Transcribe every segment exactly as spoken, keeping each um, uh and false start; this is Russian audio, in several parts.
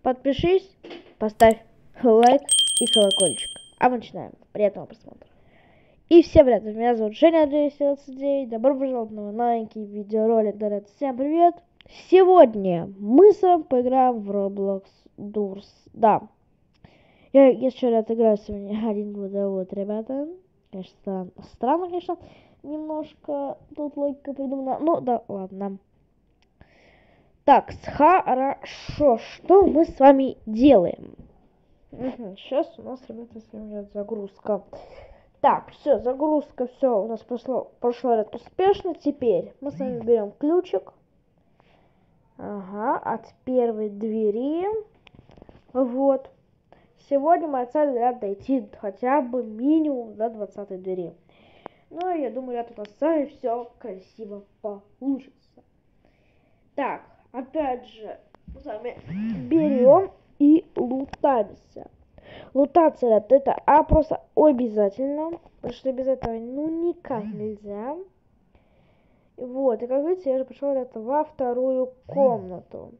Подпишись, поставь лайк и колокольчик. А мы начинаем. Приятного просмотра. И всем привет, меня зовут Женя двести двадцать девять. Добро пожаловать на новенький видеоролик. Дорогие, всем привет. Сегодня мы с вами поиграем в Roblox Doors. Да. Я еще раз играю сегодня один год, вот, ребята. Конечно, странно, конечно, немножко тут логика придумана. Ну, да, ладно. Так, хорошо. Что мы с вами делаем? Угу, сейчас у нас, ребята, с вами идет загрузка. Так, все, загрузка, все у нас прошло, прошло ряд успешно. Теперь мы с вами берем ключик. Ага, от первой двери. Вот. Сегодня моя цель, ряд, дойти хотя бы минимум до двадцатой двери. Ну, и я думаю, ряд у нас с вами все красиво получится. Так, опять же, мы с вами берем и лутаемся. Лутаться, ребят, это а просто обязательно, потому что без этого ну никак нельзя. Вот, и как видите, я же пришел, ребята, во вторую комнату.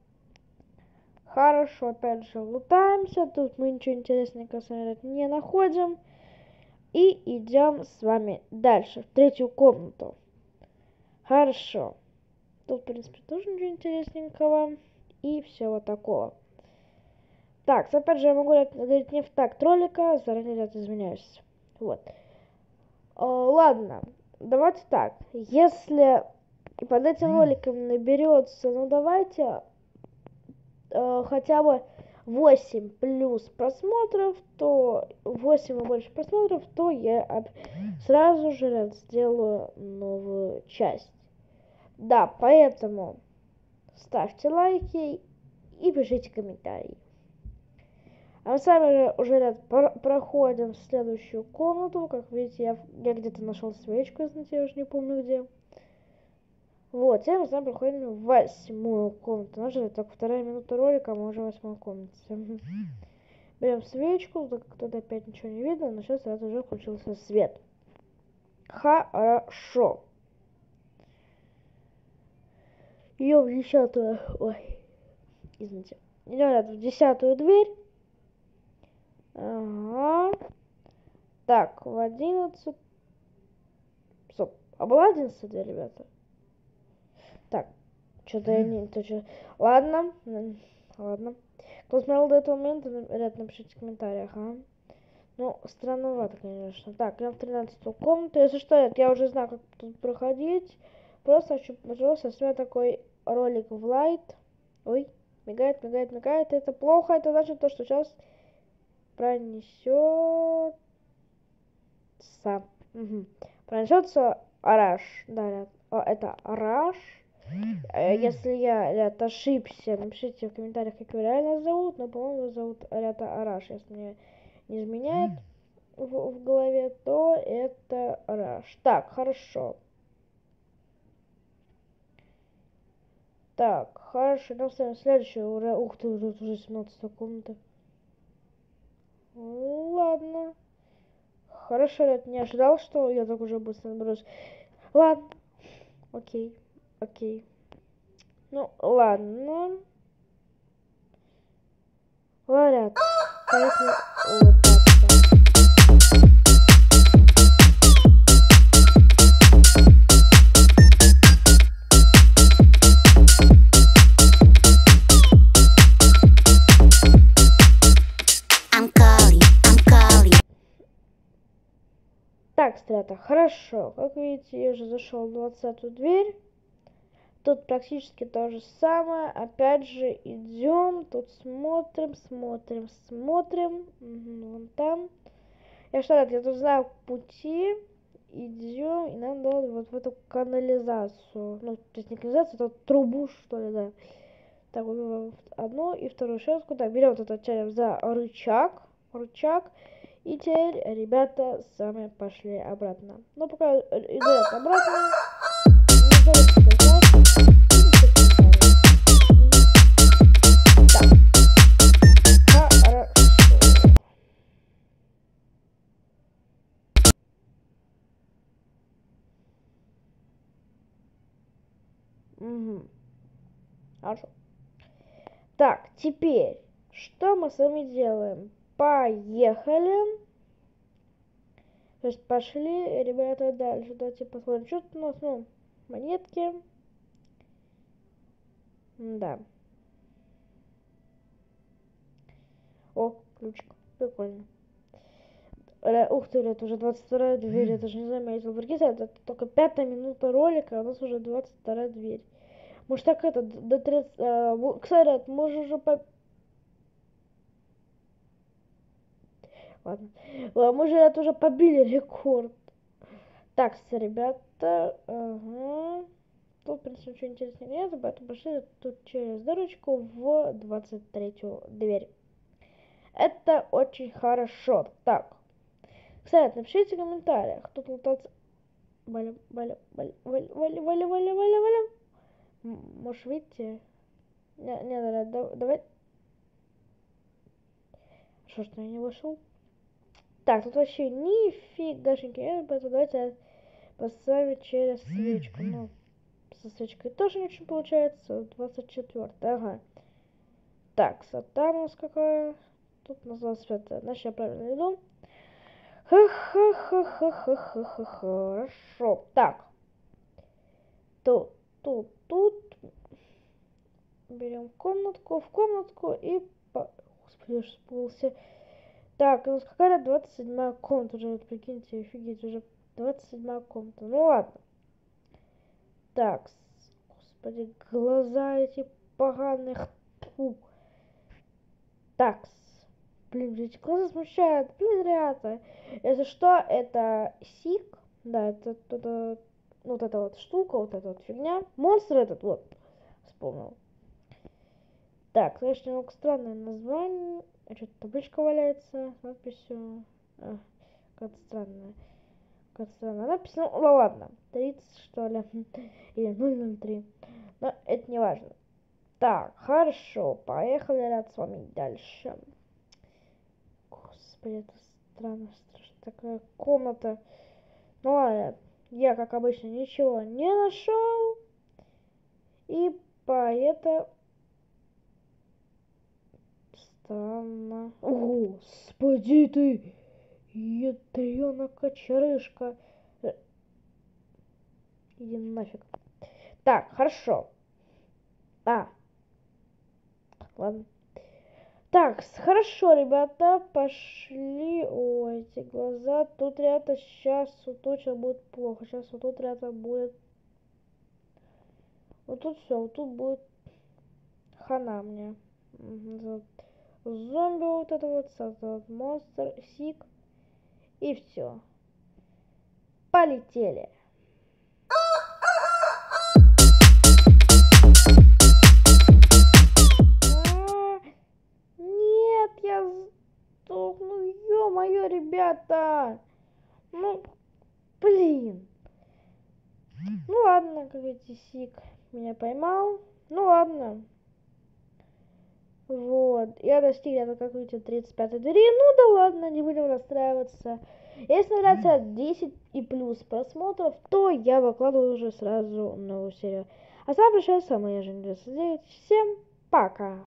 Хорошо, опять же, лутаемся, тут мы ничего интересненького с вами не находим. И идем с вами дальше, в третью комнату. Хорошо. Тут, в принципе, тоже ничего интересненького. И всего такого. Так, опять же, я могу говорить не в такт ролика, заранее, ребят, извиняюсь. Вот. О, ладно, давайте так. Если под этим роликом наберется, ну давайте э, хотя бы восемь плюс просмотров, то восемь и больше просмотров, то я сразу же, ребят, сделаю новую часть. Да, поэтому ставьте лайки и пишите комментарии. А мы с вами уже, уже ряд, про проходим в следующую комнату. Как видите, я, я где-то нашел свечку, знаете, я уже не помню где. Вот, теперь мы с вами проходим в восьмую комнату. Наша только вторая минута ролика, а мы уже в восьмой комнате. Берем свечку, так как тут опять ничего не видно, но сейчас это уже включился свет. Хорошо. Идем в десятую. Ой, извините. Идем в десятую дверь. Ага. Так, в одиннадцать. Стоп. А была одиннадцатая дверь, ребята? Так, что-то я не... То, что... Ладно. Ладно. Кто смотрел до этого момента, ребят, напишите в комментариях, а? Ну, странновато, конечно. Так, я в тринадцатую комнату. Если что, я уже знаю, как тут проходить. Просто хочу, пожалуйста, снять такой ролик в лайт. Ой, мигает, мигает, мигает. Это плохо. Это значит то, что сейчас пронесется. Угу. Пронесется Араш. Да, это Араш. Если я, ребят, ошибся, напишите в комментариях, как его реально зовут. Но, по-моему, его зовут ребята Араш. Если мне не изменяет в, в голове, то это Араш. Так, хорошо. Так, хорошо. Нам ставим следующую. Ура. Ух ты, уже, уже семнадцатая комната. Ладно. Хорошо, я не ожидал, что я так уже быстро наберусь. Ладно. Окей. Окей. Ну, ладно. Ладно. Поехали лутаться. Так, ребята, хорошо. Как видите, я уже зашел в двадцатую дверь. Тут практически то же самое. Опять же, идем. Тут смотрим, смотрим, смотрим. Угу, вон там. Я что, ребят, я тут знаю пути. Идем. И нам надо вот в эту канализацию. Ну, то есть не канализацию, это трубу, что ли, да. Так, вот одну и вторую щетку. Так, берем вот это, тянем за рычаг. Рычаг. И теперь, ребята, с вами пошли обратно. Ну, пока идут обратно, не забудьте сказать. Так, хорошо. Угу. Хорошо. Так, теперь, что мы с вами делаем? Поехали. То есть пошли, ребята, дальше. Давайте посмотрим, что тут у нас, ну, монетки. Да. О, ключик. Прикольно. Ух ты, это уже двадцать вторая дверь, я даже не заметил. Прикиньте, это только пятая минута ролика, а у нас уже двадцать вторая дверь. Может так это, до тридцати... А, кстати, мы же уже по... Ладно. Мы же это уже побили рекорд. Так, ребята, ага. Тут, в принципе, ничего интересного нет, поэтому пошли тут через дырочку в двадцать третью дверь. Это очень хорошо. Так. Кстати, напишите в комментариях, тут лутаться... Валя, валя, валя, валя, валя, валя, валя, валя, валя. Можешь выйти? Не, не, да, да, давай. Что, что я не вышел? Так, тут вообще нифигашеньки нет, поэтому давайте поставим через свечку. Ну, со свечкой тоже не очень получается. двадцать четвёртая, ага. Так, сатана у нас какая? Тут у нас двадцать пятая. Значит, я правильно иду. Ха-ха-ха-ха-ха-ха-ха. Хорошо. Так. Тут, тут, тут. Берем комнатку, в комнатку и... По... Господи, я спался. Так, у нас какая-то двадцать седьмая комната уже, вот прикиньте, офигеть, уже двадцать седьмая комната. Ну ладно. Так, господи, глаза эти поганых. Фу. Так, блин, эти глаза смущают. Блин, ребята. Если что, это сик. Да, это, это вот эта вот штука, вот эта вот фигня. Монстр этот, вот, вспомнил. Так, конечно, немного странное название. А что-то табличка валяется с надписью. А, как-то странная. Как-то странная надпись. Ну, ну ладно. тридцать, что ли. Или ноль ноль три. Но это не важно. Так, хорошо. Поехали, ребят, с вами дальше. Господи, это странно, страшно. Такая комната. Ну ладно. Я, как обычно, ничего не нашел. И поэтому... Странно. Господи ты! Ядрёна кочерышка. Иди нафиг. Так, хорошо. А. Ладно. Так, хорошо, ребята, пошли. Ой, эти глаза. Тут, ребята, сейчас вот точно будет плохо. Сейчас вот тут, ребята, будет... Вот тут все, вот тут будет хана мне. Угу. Зомби вот это вот, вот монстр, сик. И все. Полетели. А, нет, я сдохну. Ё-моё, ребята. Ну, блин. Ну ладно, как видите, сик меня поймал. Ну ладно. Вот, я достиг, это как видите, тридцать пятой двери. Ну да ладно, не будем расстраиваться. Если нравится десять и плюс просмотров, то я выкладываю уже сразу новую серию. А с вами прощаюсь, с вами я, Женя девяносто девять. Всем пока!